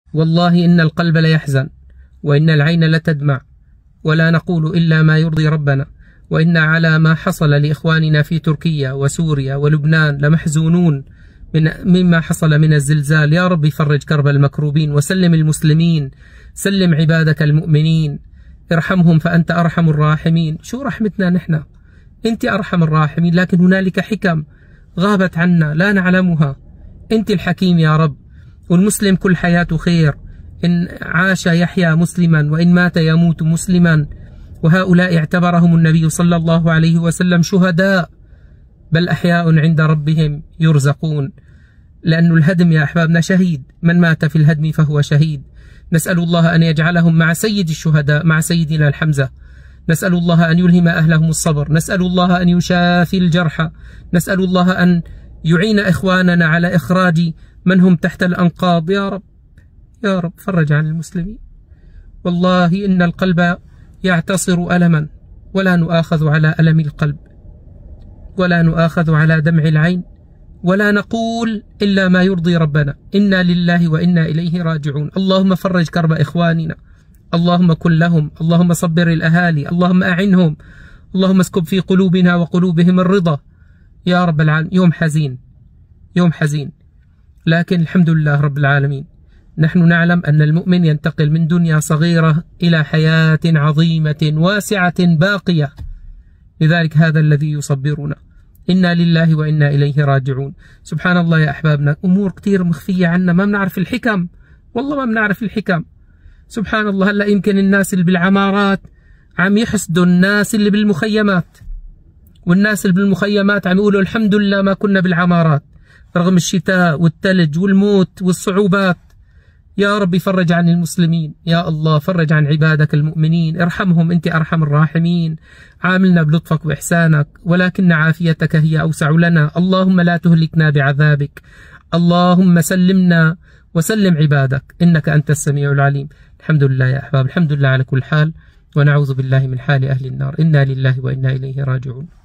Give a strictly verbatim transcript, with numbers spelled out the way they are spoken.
والله إن القلب ليحزن وإن العين لتدمع ولا نقول إلا ما يرضي ربنا، وإنا على ما حصل لإخواننا في تركيا وسوريا ولبنان لمحزونون من مما حصل من الزلزال. يا رب فرج كرب المكروبين وسلم المسلمين، سلم عبادك المؤمنين، ارحمهم فأنت أرحم الراحمين. شو رحمتنا نحن؟ أنت أرحم الراحمين، لكن هنالك حكم غابت عنا لا نعلمها. أنت الحكيم يا رب، والمسلم كل حياته خير، إن عاش يحيا مسلما وإن مات يموت مسلما، وهؤلاء اعتبرهم النبي صلى الله عليه وسلم شهداء، بل أحياء عند ربهم يرزقون. لأن الهدم يا أحبابنا شهيد، من مات في الهدم فهو شهيد. نسأل الله أن يجعلهم مع سيد الشهداء، مع سيدنا الحمزة. نسأل الله أن يلهم أهلهم الصبر، نسأل الله أن يشافي الجرحى، نسأل الله أن يعين إخواننا على إخراج من هم تحت الأنقاض. يا رب يا رب فرج عن المسلمين. والله إن القلب يعتصر ألما، ولا نؤاخذ على ألم القلب، ولا نؤاخذ على دمع العين، ولا نقول إلا ما يرضي ربنا. إنا لله وإنا إليه راجعون. اللهم فرج كرب إخواننا، اللهم كن لهم، اللهم صبر الأهالي، اللهم أعنهم، اللهم اسكب في قلوبنا وقلوبهم الرضا يا رب العالمين. يوم حزين، يوم حزين، لكن الحمد لله رب العالمين. نحن نعلم أن المؤمن ينتقل من دنيا صغيرة إلى حياة عظيمة واسعة باقية، لذلك هذا الذي يصبرنا. إنا لله وإنا إليه راجعون. سبحان الله يا أحبابنا، أمور كتير مخفية عنا، ما بنعرف الحكم، والله ما بنعرف الحكم. سبحان الله، هلا يمكن الناس اللي بالعمارات عم يحسدوا الناس اللي بالمخيمات، والناس اللي بالمخيمات عم يقولوا الحمد لله ما كنا بالعمارات رغم الشتاء والثلج والموت والصعوبات. يا رب فرج عن المسلمين، يا الله فرج عن عبادك المؤمنين، ارحمهم، أنت أرحم الراحمين. عاملنا بلطفك وإحسانك، ولكن عافيتك هي أوسع لنا. اللهم لا تهلكنا بعذابك، اللهم سلمنا وسلم عبادك، إنك أنت السميع العليم. الحمد لله يا أحباب، الحمد لله على كل حال، ونعوذ بالله من حال أهل النار. إنا لله وإنا إليه راجعون.